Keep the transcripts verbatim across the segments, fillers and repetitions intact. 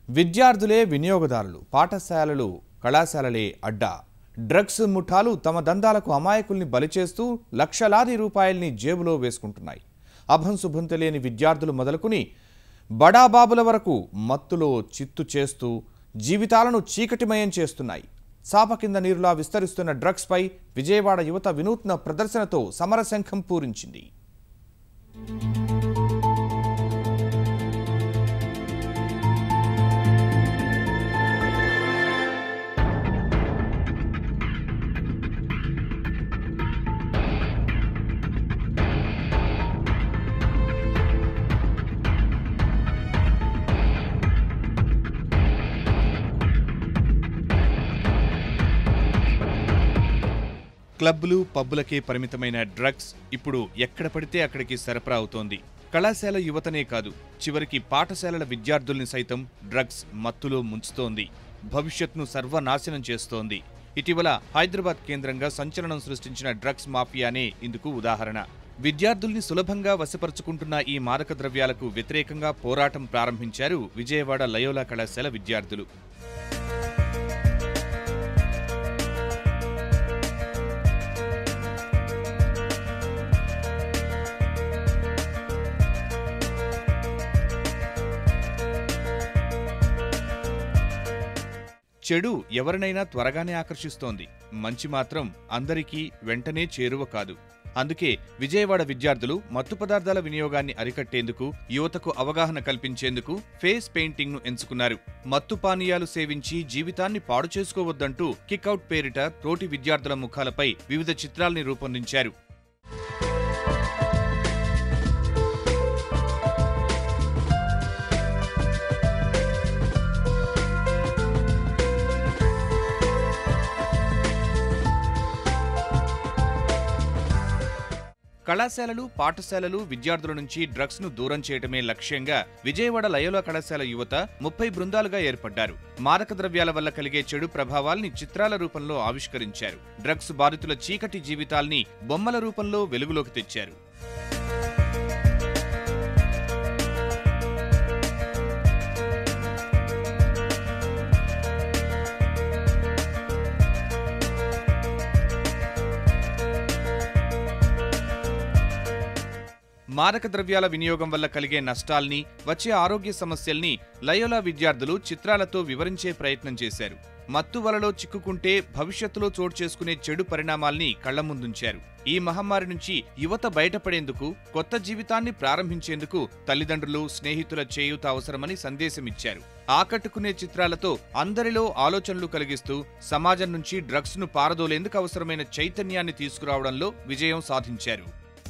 విద్యార్థులే వినియోగదారులు, పాఠశాలలు కళాశాలలే అడ్డా. డ్రగ్స్ ముఠాలు తమ దందాలకు అమాయకుల్ని బలిచేస్తూ లక్షలాది రూపాయల్ని జేబులో వేసుకుంటున్నాయి. అభంశుభం తెలియని విద్యార్థులు మొదలుకుని బడాబాబుల వరకు మత్తులో చిత్తు చేస్తూ జీవితాలను చీకటిమయం చేస్తున్నాయి. చాప కింద నీరులా విస్తరిస్తున్న డ్రగ్స్ పై విజయవాడ యువత వినూత్న ప్రదర్శనతో సమరశంఖం పూరించింది. క్లబ్లు, పబ్బులకే పరిమితమైన డ్రగ్స్ ఇప్పుడు ఎక్కడ పడితే అక్కడికి సరఫరా అవుతోంది. కళాశాల యువతనే కాదు, చివరికి పాఠశాలల విద్యార్థుల్ని సైతం డ్రగ్స్ మత్తులో ముంచుతోంది. భవిష్యత్ను సర్వనాశనం చేస్తోంది. ఇటీవల హైదరాబాద్ కేంద్రంగా సంచలనం సృష్టించిన డ్రగ్స్ మాఫియానే ఇందుకు ఉదాహరణ. విద్యార్థుల్ని సులభంగా వశపరుచుకుంటున్న ఈ మాదక ద్రవ్యాలకు వ్యతిరేకంగా పోరాటం ప్రారంభించారు విజయవాడ లయోలా కళాశాల విద్యార్థులు. చెడు ఎవరినైనా త్వరగానే ఆకర్షిస్తోంది, మంచి మాత్రం అందరికీ వెంటనే చేరువ కాదు. అందుకే విజయవాడ విద్యార్థులు మత్తు పదార్థాల వినియోగాన్ని అరికట్టేందుకు, యువతకు అవగాహన కల్పించేందుకు ఫేస్ పెయింటింగ్ ను ఎంచుకున్నారు. మత్తు పానీయాలు సేవించి జీవితాన్ని పాడు చేసుకోవద్దంటూ కిక్అవుట్ పేరిట తోటి విద్యార్థుల ముఖాలపై వివిధ చిత్రాల్ని రూపొందించారు. కళాశాలలు, పాఠశాలలు విద్యార్థుల నుంచి డ్రగ్స్ ను దూరం చేయటమే లక్ష్యంగా విజయవాడ లయోలా కళాశాల యువత ముప్పై బృందాలుగా ఏర్పడ్డారు. మాదక ద్రవ్యాల వల్ల కలిగే చెడు ప్రభావాల్ని చిత్రాల రూపంలో ఆవిష్కరించారు. డ్రగ్స్ బాధితుల చీకటి జీవితాల్ని బొమ్మల రూపంలో వెలుగులోకి తెచ్చారు. మాదక ద్రవ్యాల వినియోగం వల్ల కలిగే నష్టాల్ని, వచ్చే ఆరోగ్య సమస్యల్ని లయోలా విద్యార్థులు చిత్రాలతో వివరించే ప్రయత్నం చేశారు. మత్తు వలలో చిక్కుకుంటే భవిష్యత్తులో చోటు చేసుకునే చెడు పరిణామాల్ని కళ్ల ముందుంచారు. ఈ మహమ్మారి నుంచి యువత బయటపడేందుకు, కొత్త జీవితాన్ని ప్రారంభించేందుకు తల్లిదండ్రులు, స్నేహితుల చేయూత అవసరమని సందేశమిచ్చారు. ఆకట్టుకునే చిత్రాలతో అందరిలో ఆలోచనలు కలిగిస్తూ సమాజం నుంచి డ్రగ్స్ ను పారదోలేందుకు అవసరమైన చైతన్యాన్ని తీసుకురావడంలో విజయం సాధించారు.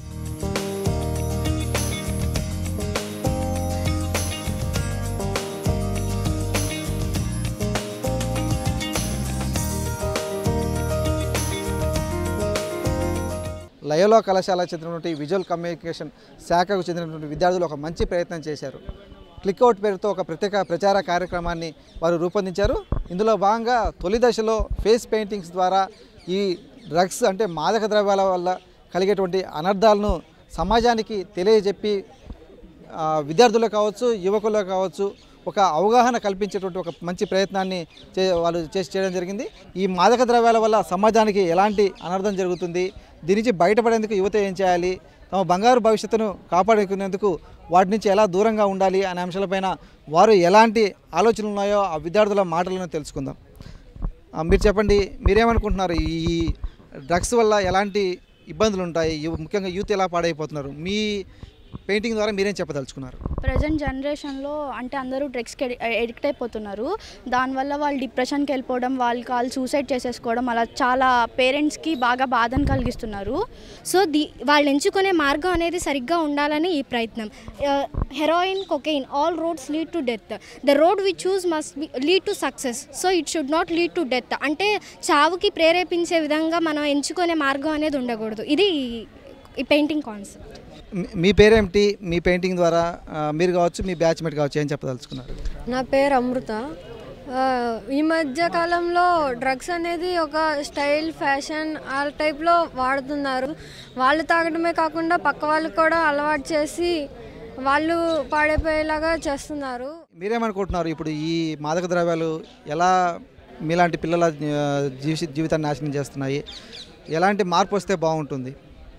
లయోలా కళాశాలకు చెందినటువంటి విజువల్ కమ్యూనికేషన్ శాఖకు చెందినటువంటి విద్యార్థులు ఒక మంచి ప్రయత్నం చేశారు. క్లిక్అవుట్ పేరుతో ఒక ప్రత్యేక ప్రచార కార్యక్రమాన్ని వారు రూపొందించారు. ఇందులో భాగంగా తొలి దశలో ఫేస్ పెయింటింగ్స్ ద్వారా ఈ డ్రగ్స్ అంటే మాదక ద్రవ్యాల వల్ల కలిగేటువంటి అనర్థాలను సమాజానికి తెలియజెప్పి విద్యార్థులకు కావచ్చు, యువకులకు కావచ్చు ఒక అవగాహన కల్పించేటువంటి ఒక మంచి ప్రయత్నాన్ని చే వాళ్ళు చేసి చేయడం జరిగింది. ఈ మాదక ద్రవ్యాల వల్ల సమాజానికి ఎలాంటి అనర్థం జరుగుతుంది, దీని నుంచి బయటపడేందుకు యువత ఏం చేయాలి, తమ బంగారు భవిష్యత్తును కాపాడుకునేందుకు వాటి నుంచి ఎలా దూరంగా ఉండాలి అనే అంశాలపైన వారు ఎలాంటి ఆలోచనలు ఉన్నాయో ఆ విద్యార్థుల మాటలను తెలుసుకుందాం. మీరు చెప్పండి, మీరేమనుకుంటున్నారు? ఈ డ్రగ్స్ వల్ల ఎలాంటి ఇబ్బందులు ఉంటాయి, ముఖ్యంగా యూత్ ఎలా పాడైపోతున్నారు, మీ పెయింటింగ్ ద్వారా మీరేం చెప్పదలుచుకున్నారు? ప్రజెంట్ జనరేషన్లో అంటే అందరూ డ్రగ్స్కి ఎడిక్ట్ అయిపోతున్నారు. దానివల్ల వాళ్ళు డిప్రెషన్కి వెళ్ళిపోవడం, వాళ్ళు కాళ్ళు సూసైడ్ చేసేసుకోవడం, అలా చాలా పేరెంట్స్కి బాగా బాధను కలిగిస్తున్నారు. సో ది వాళ్ళు ఎంచుకునే మార్గం అనేది సరిగ్గా ఉండాలని ఈ ప్రయత్నం. Heroin, cocaine, all roads lead to death. The road we choose must be lead to success. So it should not lead to death. అంటే చావుకి ప్రేరేపించే విధంగా మనం ఎంచుకునే మార్గం అనేది ఉండకూడదు. ఇది ఈ పెయింటింగ్ కాన్సెప్ట్. మీ పేరేమిటి? మీ పెయింటింగ్ ద్వారా మీరు కావచ్చు, మీ బ్యాచ్మేట్ కావచ్చు, ఏం చెప్పదలుచుకున్నారు? నా పేరు అమృత. ఈ మధ్య కాలంలో డ్రగ్స్ అనేది ఒక స్టైల్, ఫ్యాషన్ ఆ టైప్లో వాడుతున్నారు. వాళ్ళు తాగడమే కాకుండా పక్క వాళ్ళకి కూడా అలవాటు చేసి వాళ్ళు పాడైపోయేలాగా చేస్తున్నారు. మీరేమనుకుంటున్నారు ఇప్పుడు ఈ మాదక ద్రవ్యాలు ఎలా మీలాంటి పిల్లల ఆ, జీవి జీవితాన్ని నాశనం చేస్తున్నాయి, ఎలాంటి మార్పు వస్తే బాగుంటుంది?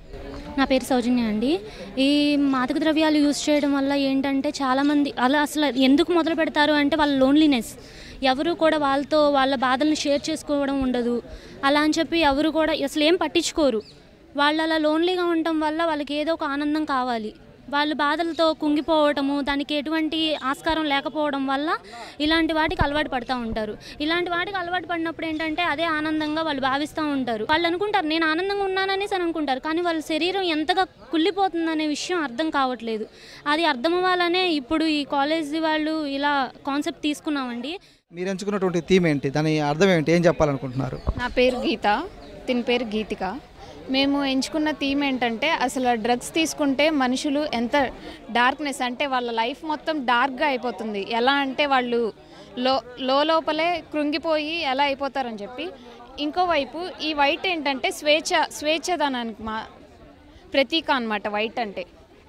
నా పేరు సౌజన్య అండి. ఈ మాదక ద్రవ్యాలు యూజ్ చేయడం వల్ల ఏంటంటే చాలామంది అలా అసలు ఎందుకు మొదలు పెడతారు అంటే వాళ్ళ లోన్లీనెస్, ఎవరు కూడా వాళ్ళతో వాళ్ళ బాధలను షేర్ చేసుకోవడం ఉండదు. అలా అని చెప్పి ఎవరు కూడా అసలు ఏం పట్టించుకోరు. వాళ్ళు అలా లోన్లీగా ఉండటం వల్ల వాళ్ళకి ఏదో ఒక ఆనందం కావాలి. వాళ్ళు బాధలతో కుంగిపోవటము, దానికి ఎటువంటి ఆస్కారం లేకపోవడం వల్ల ఇలాంటి వాటికి అలవాటు పడుతూ ఉంటారు. ఇలాంటి వాటికి అలవాటు పడినప్పుడు ఏంటంటే అదే ఆనందంగా వాళ్ళు భావిస్తూ ఉంటారు. వాళ్ళు అనుకుంటారు నేను ఆనందంగా ఉన్నాననేసి అని అనుకుంటారు, కానీ వాళ్ళ శరీరం ఎంతగా కుళ్ళిపోతుందనే విషయం అర్థం కావట్లేదు. అది అర్థం అవ్వాలనే ఇప్పుడు ఈ కాలేజీ వాళ్ళు ఇలా కాన్సెప్ట్ తీసుకున్నామండి. మీరు ఎంచుకున్నటువంటి థీమ్ ఏంటి, దాని అర్థం ఏంటి, ఏం చెప్పాలనుకుంటున్నారు? నా పేరు గీత, తిని పేరు గీతిక. మేము ఎంచుకున్న థీమ్ ఏంటంటే అసలు డ్రగ్స్ తీసుకుంటే మనుషులు ఎంత డార్క్నెస్ అంటే వాళ్ళ లైఫ్ మొత్తం డార్క్గా అయిపోతుంది. ఎలా అంటే వాళ్ళు లో లో లోపలే కృంగిపోయి ఎలా అయిపోతారని చెప్పి. ఇంకోవైపు ఈ వైట్ ఏంటంటే స్వేచ్ఛ స్వేచ్ఛదనానికి మా ప్రతీక అన్నమాట వైట్ అంటే.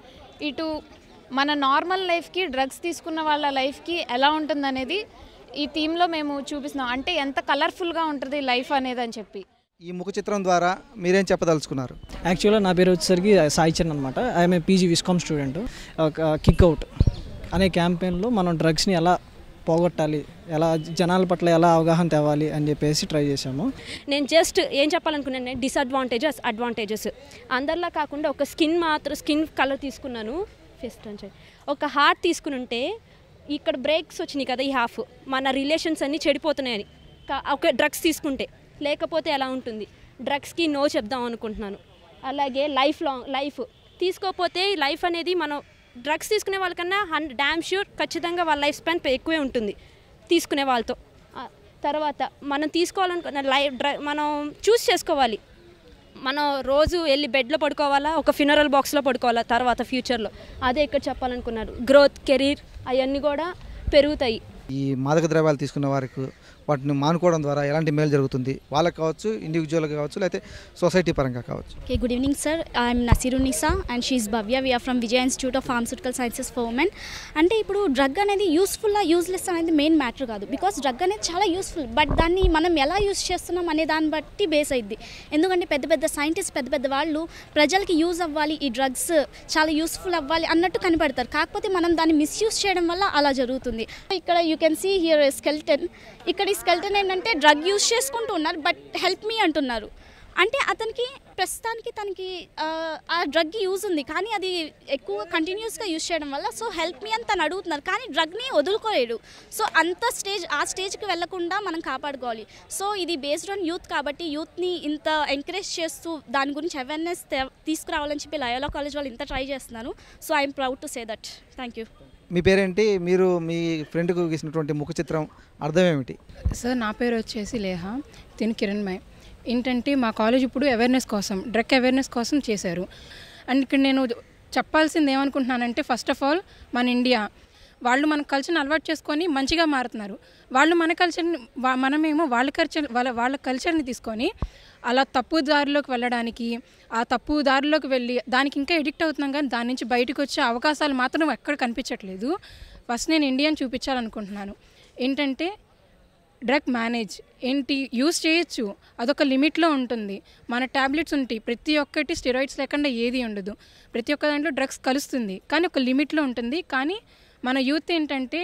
ఇటు మన నార్మల్ లైఫ్కి డ్రగ్స్ తీసుకున్న వాళ్ళ లైఫ్కి ఎలా ఉంటుందనేది ఈ థీమ్లో మేము చూపిస్తున్నాం. అంటే ఎంత కలర్ఫుల్గా ఉంటుంది లైఫ్ అనేది అని చెప్పి. ఈ ముఖ చిత్రం ద్వారా మీరేం చెప్పదలుచుకున్నారు? యాక్చువల్గా నా పేరు వచ్చేసరికి సాయి చరణ్ అనమాట. I'm a PG viscom student. Kick out అనే క్యాంపెయిన్లో మనం డ్రగ్స్ని ఎలా పోగొట్టాలి, ఎలా జనాల పట్ల ఎలా అవగాహన తేవాలి అని చెప్పేసి ట్రై చేశాము. నేను జస్ట్ ఏం చెప్పాలనుకున్నాను, డిసడ్వాంటేజెస్ అడ్వాంటేజెస్ అందరిలా కాకుండా ఒక స్కిన్ మాత్రం స్కిన్ కలర్ తీసుకున్నాను. ఫస్ట్ అని ఒక హార్ట్ తీసుకుని ఉంటే ఇక్కడ బ్రేక్స్ వచ్చినాయి కదా, ఈ హాఫ్ మన రిలేషన్స్ అన్నీ చెడిపోతున్నాయని. ఒక డ్రగ్స్ తీసుకుంటే లేకపోతే ఎలా ఉంటుంది, డ్రగ్స్కి నో చెప్దాం అనుకుంటున్నాను. అలాగే లైఫ్ లాంగ్ లైఫ్ తీసుకోకపోతే లైఫ్ అనేది మనం డ్రగ్స్ తీసుకునే వాళ్ళకన్నా హండ్రెడ్ డ్యామ్ షూర్ ఖచ్చితంగా వాళ్ళ లైఫ్ స్పాన్ ఎక్కువే ఉంటుంది తీసుకునే వాళ్ళతో. తర్వాత మనం తీసుకోవాలనుకున్న లైఫ్ డ్ర మనం చూస్ చేసుకోవాలి. మనం రోజు వెళ్ళి బెడ్లో పడుకోవాలా, ఒక ఫ్యూనరల్ బాక్స్లో పడుకోవాలా తర్వాత ఫ్యూచర్లో. అదే ఇక్కడ చెప్పాలనుకున్నారు. గ్రోత్, కెరీర్ అవన్నీ కూడా పెరుగుతాయి. ఈ మాదక ద్రవ్యాలు తీసుకున్న వారికి వాటిని మానుకోవడం ద్వారా ఎలాంటి మేలు జరుగుతుంది, వాళ్ళకి కావచ్చు, ఇండివిజువల్గా కావచ్చు, లేకపోతే సొసైటీ పరంగా కావచ్చు? Okay, good evening, sir. I'm Nasirunisa and she's Bhavya. We are from Vijaya Institute of Pharmaceutical Sciences for Women. అంటే ఇప్పుడు డ్రగ్ అనేది యూస్ఫుల్ యూస్లెస్ అనేది మెయిన్ మ్యాటర్ కాదు. బికాస్ డ్రగ్ అనేది చాలా యూస్ఫుల్, బట్ దాన్ని మనం ఎలా యూస్ చేస్తున్నాం అనే దాన్ని బట్టి బేస్ అయింది. ఎందుకంటే పెద్ద పెద్ద సైంటిస్ట్, పెద్ద పెద్ద వాళ్ళు ప్రజలకి యూజ్ అవ్వాలి, ఈ డ్రగ్స్ చాలా యూస్ఫుల్ అవ్వాలి అన్నట్టు కనపడతారు. కాకపోతే మనం దాన్ని మిస్యూజ్ చేయడం వల్ల అలా జరుగుతుంది. ఇక్కడ you can see here skeleton. ఇక్కడ ఈ స్కెల్టన్ ఏంటంటే డ్రగ్ యూజ్ చేసుకుంటూ ఉన్నారు, బట్ హెల్ప్ మీ అంటున్నారు. అంటే అతనికి ప్రస్తుతానికి తనకి ఆ డ్రగ్ యూజ్ ఉంది, కానీ అది ఎక్కువ కంటిన్యూస్గా యూజ్ చేయడం వల్ల సో హెల్ప్ మీ అని తను అడుగుతున్నారు, కానీ డ్రగ్ని వదులుకోలేడు. సో అంత స్టేజ్ ఆ స్టేజ్కి వెళ్లకుండా మనం కాపాడుకోవాలి. సో ఇది బేస్డ్ ఆన్ యూత్ కాబట్టి యూత్ని ఇంత ఎంకరేజ్ చేస్తూ దాని గురించి అవేర్నెస్ తీసుకురావాలని చెప్పి లయోలా కాలేజ్ వాళ్ళు ఇంత ట్రై చేస్తున్నారు. So I'm proud to say that. Thank you. మీ పేరేంటి, మీరు మీ ఫ్రెండ్కు గీసినటువంటి ముఖ చిత్రం అర్థం ఏమిటి? సార్ నా పేరు వచ్చేసి లేహ, తిని కిరణ్మయ్. ఏంటంటే మా కాలేజ్ ఇప్పుడు అవేర్నెస్ కోసం, డ్రగ్ అవేర్నెస్ కోసం చేశారు. అండ్ ఇక్కడ నేను చెప్పాల్సింది ఏమనుకుంటున్నానంటే, ఫస్ట్ ఆఫ్ ఆల్ మన ఇండియా వాళ్ళు మన కల్చర్ని అలవాటు చేసుకొని మంచిగా మారుతున్నారు. వాళ్ళు మన కల్చర్ని మనమేమో వాళ్ళ కల్చర్ వాళ్ళ వాళ్ళ కల్చర్ని తీసుకొని అలా తప్పు దారిలోకి వెళ్ళడానికి, ఆ తప్పు దారిలోకి వెళ్ళి దానికి ఇంకా ఎడిక్ట్ అవుతున్నాం, కానీ దాని నుంచి బయటకు వచ్చే అవకాశాలు మాత్రం ఎక్కడ కనిపించట్లేదు. ఫస్ట్ నేను ఇండియాని చూపించాలనుకుంటున్నాను. ఏంటంటే డ్రగ్ మేనేజ్ ఏంటి యూస్ చేయొచ్చు, అదొక లిమిట్లో ఉంటుంది. మన ట్యాబ్లెట్స్ ఉంటాయి, ప్రతి ఒక్కటి స్టెరాయిడ్స్ లేకుండా ఏది ఉండదు. ప్రతి ఒక్క దాంట్లో డ్రగ్స్ కలుస్తుంది, కానీ ఒక లిమిట్లో ఉంటుంది. కానీ మన యూత్ ఏంటంటే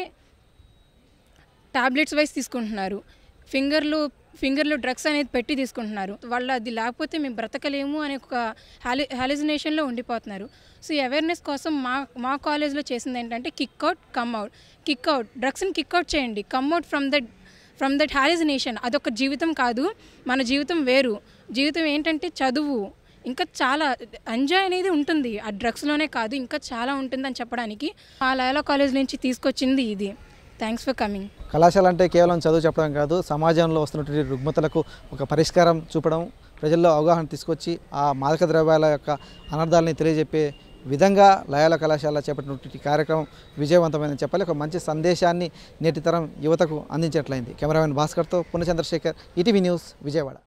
ట్యాబ్లెట్స్ వైజ్ తీసుకుంటున్నారు, ఫింగర్లు ఫింగర్లో డ్రగ్స్ అనేది పెట్టి తీసుకుంటున్నారు. వాళ్ళు అది లేకపోతే మేము బ్రతకలేము అనే ఒక హాలి హాలిజినేషన్లో ఉండిపోతున్నారు. సో ఈ అవేర్నెస్ కోసం మా మా కాలేజ్లో చేసింది ఏంటంటే కిక్అవుట్, కమ్అవుట్. కిక్అవుట్ డ్రగ్స్ని కిక్అవుట్ చేయండి, come out from that from that hallucination. అదొక జీవితం కాదు, మన జీవితం వేరు. జీవితం ఏంటంటే చదువు, ఇంకా చాలా ఎంజాయ్ అనేది ఉంటుంది ఆ డ్రగ్స్లోనే కాదు, ఇంకా చాలా ఉంటుందని చెప్పడానికి ఆ లయోలా కాలేజ్ నుంచి తీసుకొచ్చింది ఇది. Thanks for coming. కళాశాల అంటే కేవలం చదువు చెప్పడం కాదు, సమాజంలో వస్తున్నటువంటి రుగ్మతలకు ఒక పరిష్కారం చూపడం, ప్రజల్లో అవగాహన తీసుకొచ్చి ఆ మాదక ద్రవ్యాల యొక్క అనర్థాలని తెలియజెప్పే విధంగా లయోలా కళాశాల చేపట్టినటువంటి కార్యక్రమం విజయవంతమైందని చెప్పాలి. ఒక మంచి సందేశాన్ని నేటి తరం యువతకు అందించినట్లయింది. కెమెరామెన్ భాస్కర్తో పుణ్యచంద్రశేఖర్, ఈటీవీ న్యూస్, విజయవాడ.